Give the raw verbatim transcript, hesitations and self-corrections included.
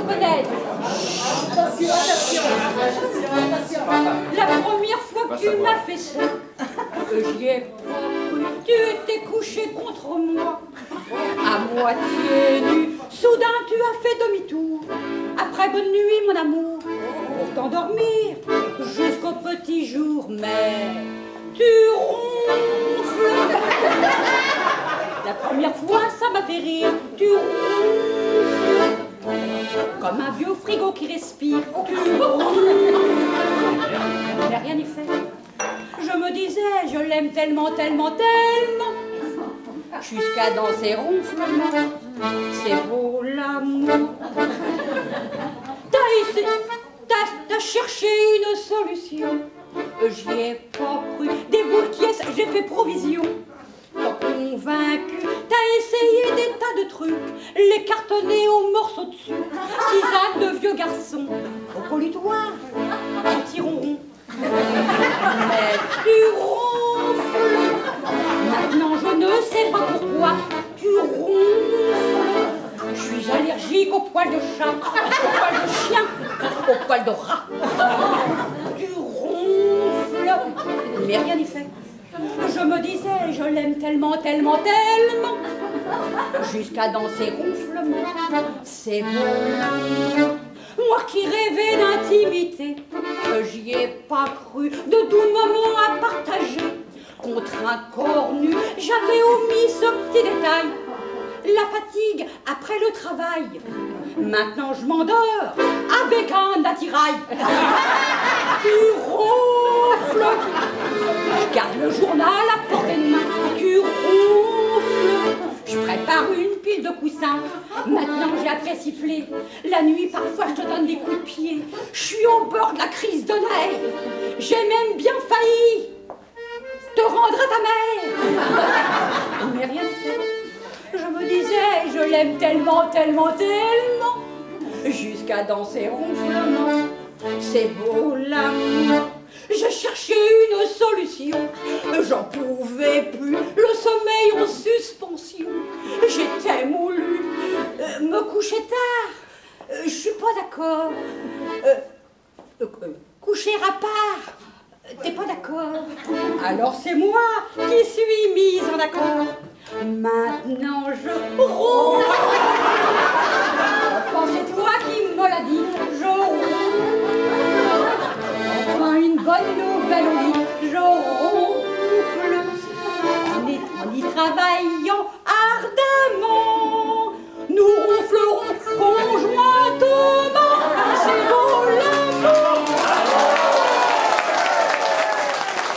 connaître. Attention, attention, attention. La première fois que tu m'as fait ça, j'y ai pas cru. Tu étais couché contre moi, à moitié nu. Soudain, tu as fait demi-tour. Après, bonne nuit, mon amour, pour t'endormir jusqu'au petit jour. Mais tu ronfles. La première fois, ça m'a fait rire. Tu ronfles comme un vieux frigo qui respire. Tu ronfles. Mais rien n'y fait. Je me disais, je l'aime tellement, tellement, tellement, jusqu'à dans ses ronflements. C'est beau l'amour. T'as essayé, t'as, t'as cherché une solution. J'y ai pas cru. Des boules qui est, j'ai fait provision. Convaincu, t'as essayé des tas de trucs, les cartonner aux morceaux dessus, tisane de vieux garçons, au colutoire, en tiron. Mais tu ronfles. Maintenant je ne sais pas pourquoi tu ronfles. Je suis allergique aux poils de chat, aux poils de chien, aux poils de rat. Tu ronfles. Mais rien n'y fait. Je me disais, je l'aime tellement, tellement, tellement, jusqu'à dans ses ronflements. C'est beau. Moi qui rêvais d'intimité, j'y ai pas cru, de doux moments à partager. Contre un corps nu, j'avais omis ce petit détail, la fatigue après le travail. Maintenant je m'endors avec un attirail. Tu ronfles. Je garde le journal à portée de main. Tu ronfles. Je prépare une pile de coussins. Maintenant j'ai appris à siffler. La nuit parfois je te donne des coups de pied. Je suis au bord de la crise de nerfs. J'ai même bien failli te rendre à ta mère. Mais rien ne fait. Je me disais, je l'aime tellement, tellement, tellement, jusqu'à dans ses ronflements. C'est beau l'amour. J'ai cherché une solution. J'en pouvais plus. Le sommeil en suspension. J'étais moulu. Euh, me coucher tard. Euh, je suis pas d'accord. Euh, euh, coucher à part. T'es pas d'accord? Alors c'est moi qui suis mise en accord. Maintenant je ronfle.